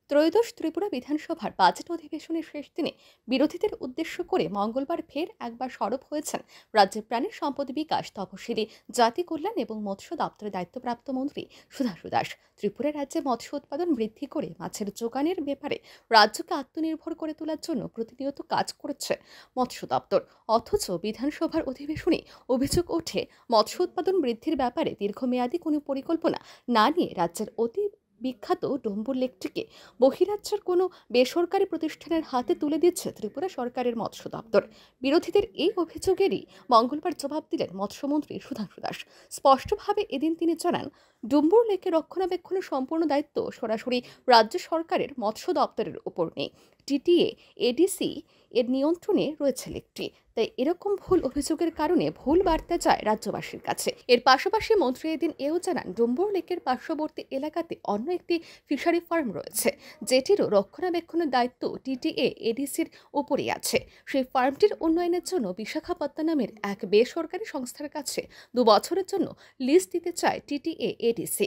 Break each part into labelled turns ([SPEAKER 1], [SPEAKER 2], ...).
[SPEAKER 1] ত্রয়োদশ ত্রিপুরা বিধানসভার বাজেট অধিবেশনের শেষ দিনে বিরোধীদের উদ্দেশ্য করে মঙ্গলবার ফের একবার সরব হয়েছেন রাজ্যের প্রাণী সম্পদ বিকাশ, তপশিলি, জাতি কল্যাণ এবং মৎস্য দপ্তরের দায়িত্বপ্রাপ্ত মন্ত্রী সুধাংশু দাস। ত্রিপুরা রাজ্যে মৎস্য উৎপাদন বৃদ্ধি করে মাছের যোগানের ব্যাপারে রাজ্যকে আত্মনির্ভর করে তোলার জন্য প্রতিনিয়ত কাজ করছে মৎস্য দপ্তর। অথচ বিধানসভার অধিবেশনে অভিযোগ ওঠে, মৎস্য উৎপাদন বৃদ্ধির ব্যাপারে দীর্ঘমেয়াদী কোনো পরিকল্পনা না নিয়ে রাজ্যের অতি বিখ্যাত ডম্বুর লেকটিকে বহিরাজ্যের কোনো বেসরকারি প্রতিষ্ঠানের হাতে তুলে দিচ্ছে ত্রিপুরা সরকারের মৎস্য দপ্তর। বিরোধীদের এই অভিযোগেরই মঙ্গলবার জবাব দিলেন মৎস্যমন্ত্রী সুধাংশু দাস। স্পষ্টভাবে এদিন তিনি জানান, ডুম্বুর লেকের রক্ষণাবেক্ষণের সম্পূর্ণ দায়িত্ব সরাসরি রাজ্য সরকারের মৎস্য দপ্তরের উপর নেই। টিটিএ, এডিসি এর নিয়ন্ত্রণে রয়েছে লেকটি। তাই এরকম ভুল অভিযোগের কারণে ভুল বার্তা যায় রাজ্যবাসীর কাছে। এর পাশাপাশি মন্ত্রী এদিন এও জানান, ডুম্বুর লেকের পার্শ্ববর্তী এলাকাতে অন্য একটি ফিশারি ফার্ম রয়েছে, যেটিরও রক্ষণাবেক্ষণের দায়িত্ব টিটিএ, এডিসির উপরই আছে। সেই ফার্মটির উন্নয়নের জন্য বিশাখাপত্তনমের এক বেসরকারি সংস্থার কাছে 2 বছরের জন্য লিজ দিতে চায় টিটিএ, এডিসি।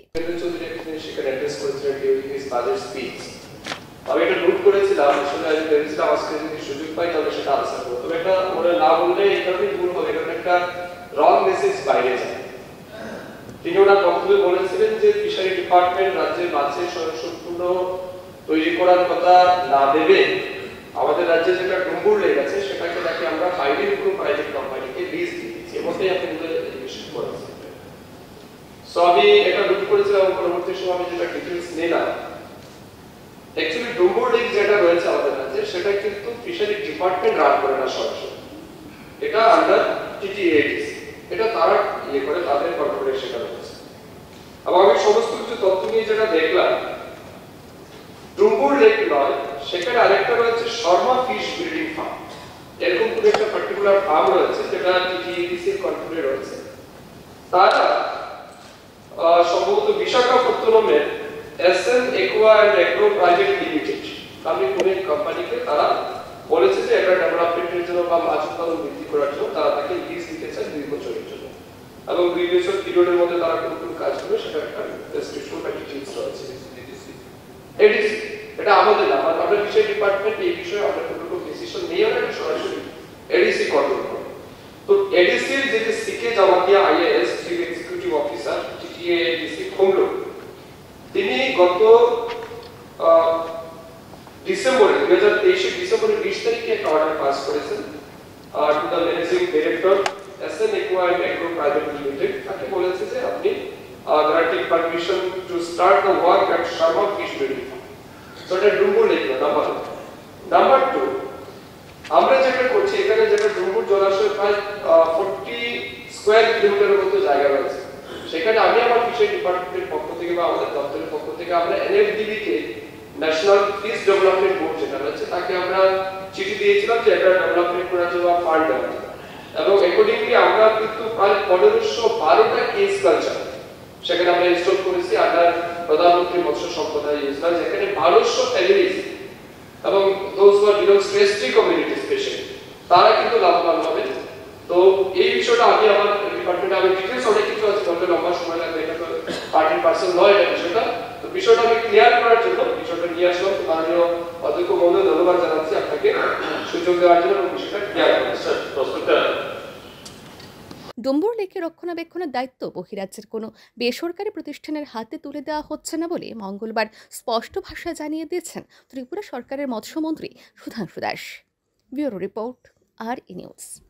[SPEAKER 2] আমি এটা নোট করেছিলাম, আসলে আমি ভেবেছিলাম আজকে যদি সুযোগ পাই তাহলে সেটা আনসার করবো, তবে এটা ওরা না বললে এই কারণেই ভুল হবে, কারণ একটা রং মেসেজ বাইরে যায়। তিনি ওনার বক্তব্যে বলেছিলেন যে ফিশারি ডিপার্টমেন্ট রাজ্যের মাছের স্বয়ংসম্পূর্ণ তৈরি করার কথা না ভেবে আমাদের রাজ্যে যেটা ডুম্বুর লেক আছে সেটাকে নাকি আমরা বাইরের কোনো প্রাইভেট কোম্পানিকে লিজ দিয়ে দিচ্ছি। এর মধ্যেই আপনি এডুকেশন করেছেন। সো আমি এটা নোট করেছিলাম, পরবর্তী সময় আমি যেটা ডিটেলস নিলাম, অ্যাকচুয়ালি ডুম্বুর লেক যেটা রয়েছে আমাদের রাজ্যে সেটা কিন্তু ফিশারি ডিপার্টমেন্ট রান করে না সরাসরি, এটা আন্ডার টিটিএডিসি, এটা তারা ইয়ে করে, তাদের কন্ট্রোলে সেটা রয়েছে। এবং আমি সমস্ত কিছু তথ্য নিয়ে যেটা দেখলাম, ডুম্বুর লেক নয়, সেখানে আরেকটা রয়েছে শর্মা ফিশ ব্রিডিং ফার্ম, এরকম কোনো একটা পার্টিকুলার ফার্ম রয়েছে যেটা টিটিএডিসির কন্ট্রোলে রয়েছে। তারা সম্ভবত বিশাখাপত্তনমের SN aqua and agro private limited নামে কোন কোম্পানিকে তারা বলেছে যে এটা ডেভেলপমেন্টের জন্য বা মাছ উৎপাদন বৃদ্ধি করার জন্য তারা তাকে লিজ দিতে চায় 2 বছরের জন্য, এবং 2 বছর পিরিয়ডের মধ্যে তারা কোন কোন কাজ করবে সেটা একটা রেস্ট্রিকশন বা ডিটেইলস রয়েছে। এডিসি এটা আমাদের না, আমাদের ফিশারি ডিপার্টমেন্ট এই বিষয়ে আমরা কোনো ডিসিশন নেই, আমরা সরাসরি এডিসি কন্ট্রোল করে। তো এডিসির যে CK Jamatia IAS chief executive officer TTA ADC Khumulwng, তিনি গত ডিসেম্বরে 2023 ডিসেম্বরের 20 তারিখে একটা অর্ডার পাস করেছেন to the managing director SN aqua and agro private limited. তাকে বলেছে যে আপনি granted permission to start the work at Sharma fish breeding farm. So এটা ডুম্বুর লেক নাম্বার 1। নাম্বার 2, আমরা যেটা করছি এখানে যেটা ডুম্বুর জলাশয় প্রায় 40 স্কয়ার কিলোমিটারের মতো জায়গা রয়েছে, সেখানে আমি আমার ফিশারি ডিপার্টমেন্টের পক্ষ থেকে বা আমাদের দপ্তরের পক্ষ থেকে আমরা এনএফডিবি কে, ন্যাশনাল ফিশ ডেভেলপমেন্ট বোর্ড যেটা রয়েছে, তাকে আমরা চিঠি দিয়েছিলাম যে এটা ডেভেলপমেন্ট করার জন্য ফান্ড দেওয়া, এবং অ্যাকর্ডিংলি আমরা কিন্তু প্রায় 1512টা কেস কালচার সেখানে আমরা ইনস্টল করেছি আন্ডার প্রধানমন্ত্রী মৎস্য সম্পদা যোজনা, যেখানে 1200 ফ্যামিলিজ এবং those who are belongs to ST community specially তারা কিন্তু লাভবান হবে। তো এই বিষয়টা আমি আমার ডিপার্টমেন্টে আমি ডিটেইলস অনেক কিছু আছে, বলতে লম্বা সময় লাগবে, এটা তো পার্টির পার্সন নয় এটা বিষয়টা। তো বিষয়টা আমি ক্লিয়ার করার জন্য বিষয়টা নিয়ে আসলাম। মাননীয় অধ্যক্ষ মহোদয়, ধন্যবাদ জানাচ্ছি আপনাকে সুযোগ দেওয়ার জন্য এবং বিষয়টা ক্লিয়ার করার। স্যার, প্রশ্নটা
[SPEAKER 1] ডুম্বুর লেকের রক্ষণাবেক্ষণের দায়িত্ব বহিরাজ্যের কোনো বেসরকারি প্রতিষ্ঠানের হাতে তুলে দেওয়া হচ্ছে না বলে মঙ্গলবার স্পষ্ট ভাষায় জানিয়ে দিয়েছেন ত্রিপুরা সরকারের মৎস্যমন্ত্রী সুধাংশু দাস। ব্যুরো রিপোর্ট, আর ই নিউজ।